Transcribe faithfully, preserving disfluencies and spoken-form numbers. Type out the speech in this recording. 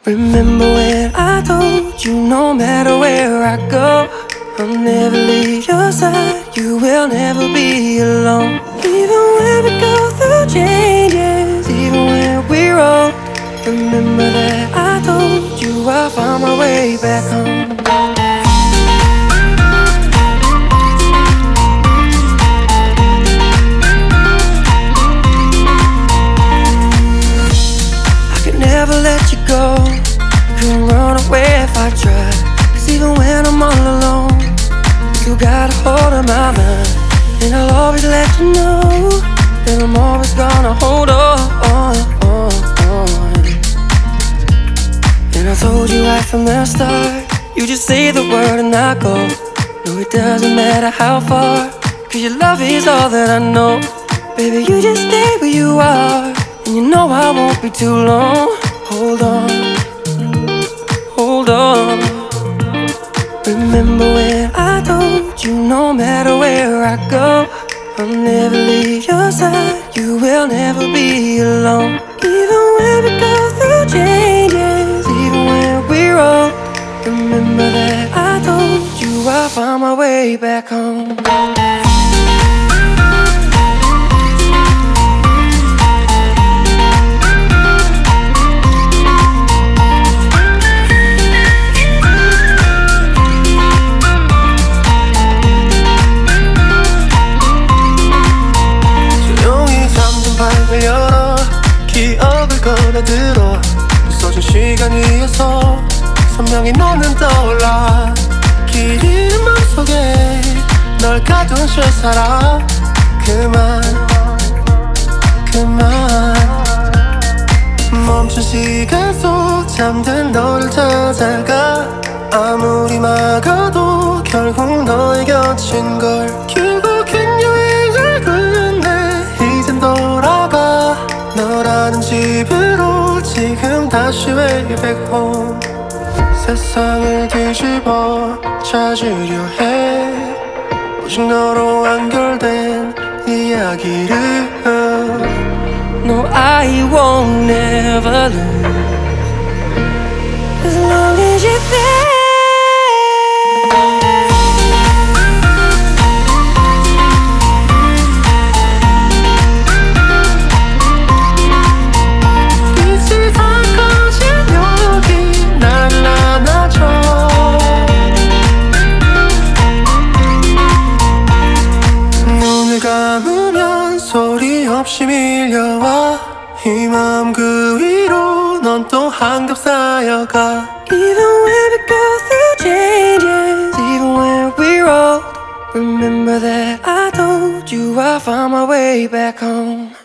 Remember when I told you no matter where I go, I'll never leave your side, you will never be alone. Even when we go through changes, even when we're old, remember that I told you I'll find my way back home. Never let you go, couldn't run away if I tried. Cause even when I'm all alone, you got a hold of my mind. And I'll always let you know that I'm always gonna hold on, on, on, on. And I told you right from the start, you just say the word and I go. No, it doesn't matter how far, cause your love is all that I know. Baby, you just stay where you are, and you know I won't be too long. Hold on, hold on. Remember when I told you no matter where I go, I'll never leave your side, you will never be alone. Even when we go through changes, even when we're old, remember that I told you I'll find my way back home. 열어 기억을 걸어들어 부서진 시간 위에서 선명히 너는 떠올라. 길 잃은 맘속에 널 가둔 채 살아. 그만 그만 멈춘 시간 속 잠든 너를 찾아가. 아무리 막아도 결국 너의 곁인 걸. 결국엔 여행을 끝냈네. 이젠 돌아가 너라는 집으로. 지금 다시 way back home. 세상을 뒤집어 찾으려 해. 오직 너로 완결된 이야기를. No, I won't never lose as long as you're there. 소리 없이 밀려와. 이 마음 그 위로 넌 또 한 겹 쌓여가. Even when we go through changes, even when we're old, remember that I told you I'll find my way back home.